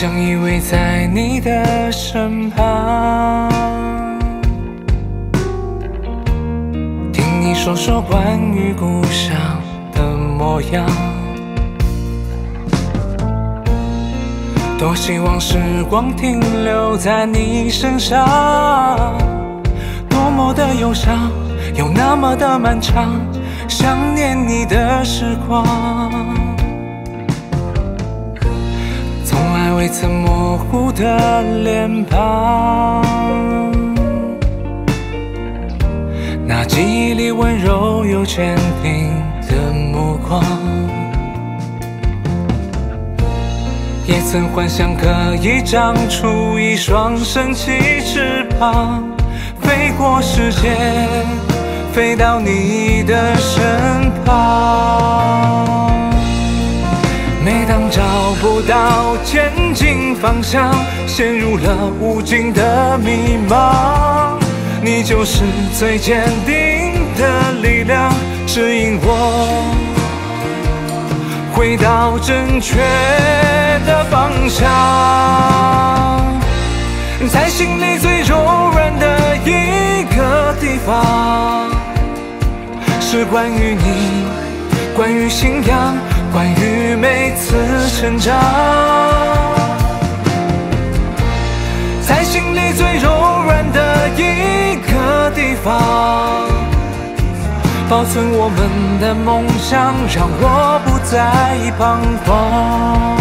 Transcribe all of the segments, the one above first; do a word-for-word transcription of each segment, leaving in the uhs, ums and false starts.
想依偎在你的身旁，听你说说关于故乡的模样。多希望时光停留在你身上，多么的忧伤，又那么的漫长，想念你的时光。从来未曾模糊的脸庞，那记忆里温柔又坚定的目光，也曾幻想可以长出一双神奇翅膀，飞过世界，飞到你的身旁。每当找不到前进方向，陷入了无尽的迷茫，你就是最坚定的力量，指引我回到正确的方向。在心里最柔软的一个地方，是关于你，关于信仰，关于每次成长。在心里最柔软的一个地方，保存我们的梦想，让我不再彷徨。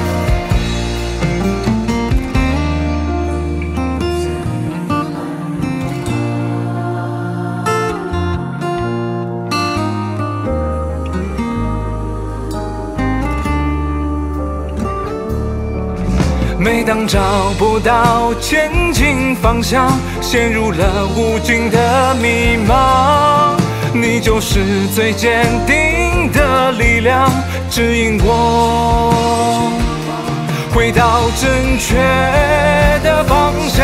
每当找不到前进方向，陷入了无尽的迷茫，你就是最坚定的力量，指引我回到正确的方向。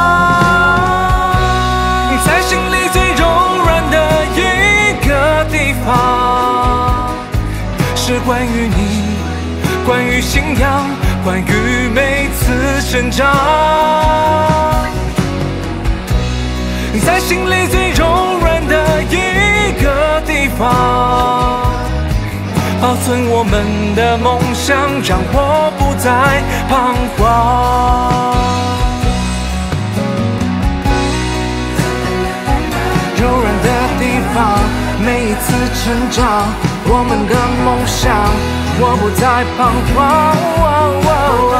在心里最柔软的一个地方，是关于你，关于信仰，关于每次成长。在心里最柔软的一个地方，保存我们的梦想，让我不再彷徨。柔软的地方，每一次成长，我们的梦想，我不再彷徨。